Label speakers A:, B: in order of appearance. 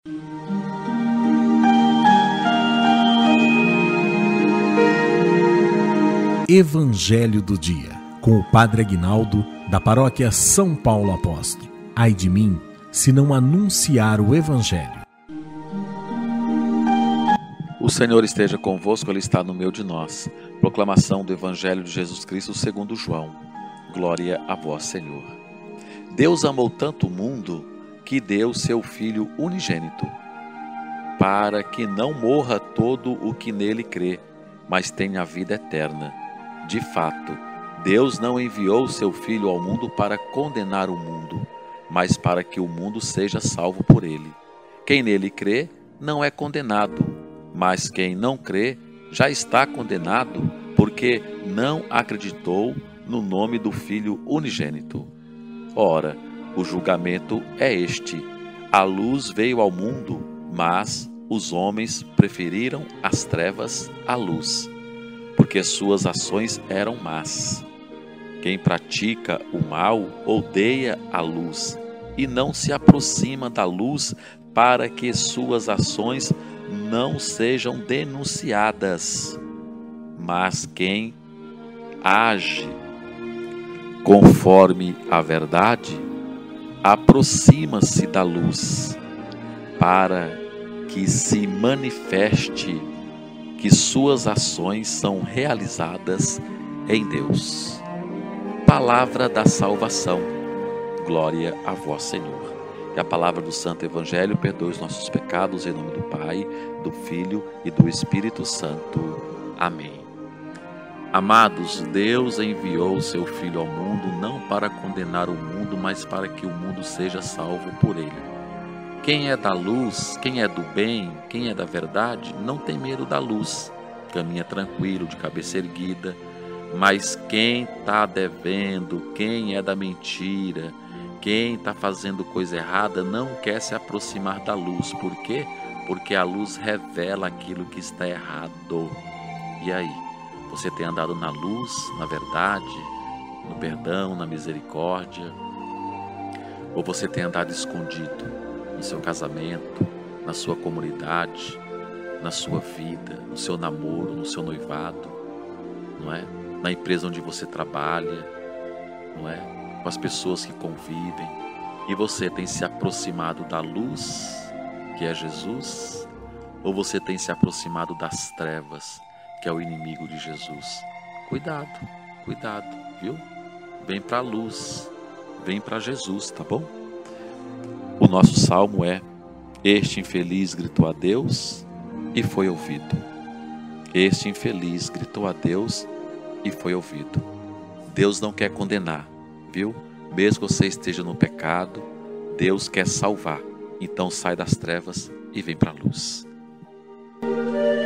A: Evangelho do Dia, com o Padre Aguinaldo, da Paróquia São Paulo Apóstolo. Ai de mim, se não anunciar o Evangelho.
B: O Senhor esteja convosco, Ele está no meio de nós. Proclamação do Evangelho de Jesus Cristo segundo João. Glória a vós, Senhor. Deus amou tanto o mundo que deu seu Filho unigênito, para que não morra todo o que nele crê, mas tenha a vida eterna. De fato, Deus não enviou seu Filho ao mundo para condenar o mundo, mas para que o mundo seja salvo por ele. Quem nele crê não é condenado, mas quem não crê já está condenado, porque não acreditou no nome do Filho unigênito. Ora, o julgamento é este: a luz veio ao mundo, mas os homens preferiram as trevas à luz, porque suas ações eram más. Quem pratica o mal odeia a luz e não se aproxima da luz para que suas ações não sejam denunciadas. Mas quem age conforme a verdade aproxima-se da luz, para que se manifeste que suas ações são realizadas em Deus. Palavra da salvação. Glória a vós, Senhor. Que a palavra do Santo Evangelho perdoe os nossos pecados, em nome do Pai, do Filho e do Espírito Santo. Amém. Amados, Deus enviou seu Filho ao mundo não para condenar o mundo, mas para que o mundo seja salvo por ele. Quem é da luz, quem é do bem, quem é da verdade, não tem medo da luz, caminha tranquilo, de cabeça erguida. Mas quem está devendo, quem é da mentira, quem está fazendo coisa errada, não quer se aproximar da luz. Por quê? Porque a luz revela aquilo que está errado. E aí? Você tem andado na luz, na verdade, no perdão, na misericórdia? Ou você tem andado escondido? No seu casamento, na sua comunidade, na sua vida, no seu namoro, no seu noivado, não é? Na empresa onde você trabalha, não é? Com as pessoas que convivem. E você tem se aproximado da luz, que é Jesus, ou você tem se aproximado das trevas, que é o inimigo de Jesus? Cuidado, viu? Vem para a luz, vem para Jesus, tá bom? O nosso salmo é: este infeliz gritou a Deus e foi ouvido. Este infeliz gritou a Deus e foi ouvido. Deus não quer condenar, viu? Mesmo que você esteja no pecado, Deus quer salvar. Então sai das trevas e vem para a luz.